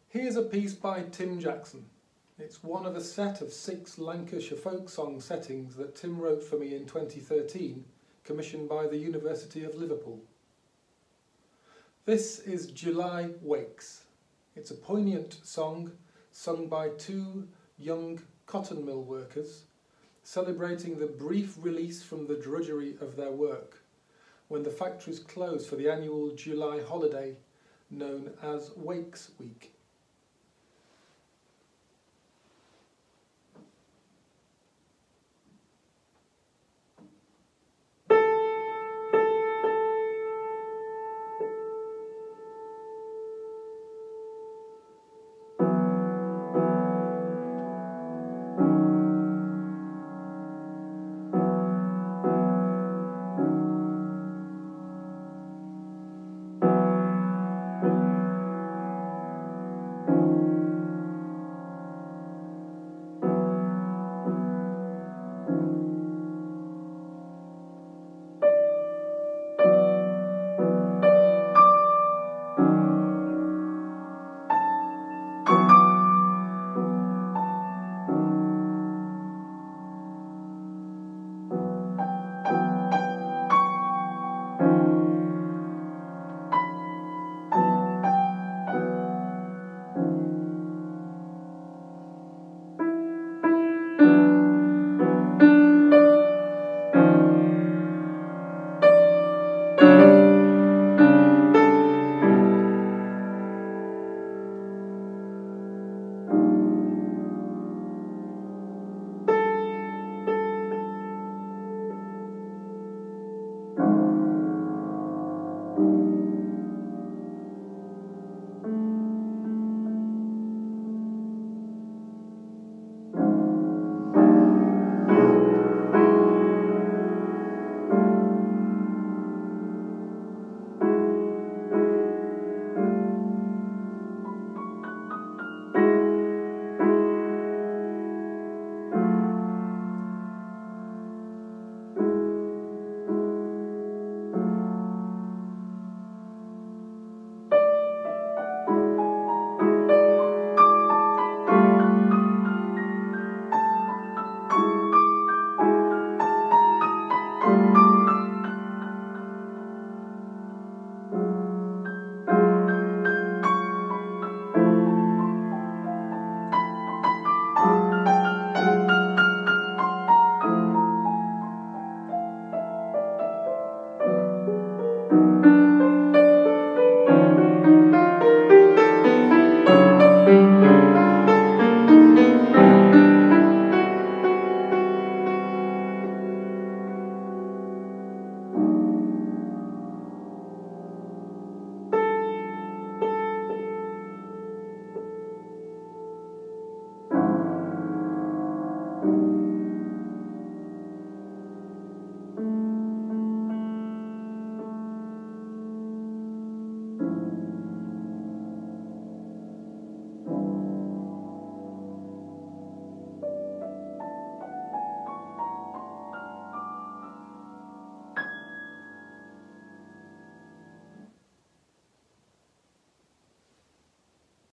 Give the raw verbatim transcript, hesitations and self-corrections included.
Here's a piece by Tim Jackson. It's one of a set of six Lancashire folk song settings that Tim wrote for me in twenty thirteen, commissioned by the University of Liverpool. This is July Wakes. It's a poignant song sung by two young cotton mill workers, celebrating the brief release from the drudgery of their work when the factories close for the annual July holiday known as Wakes Week.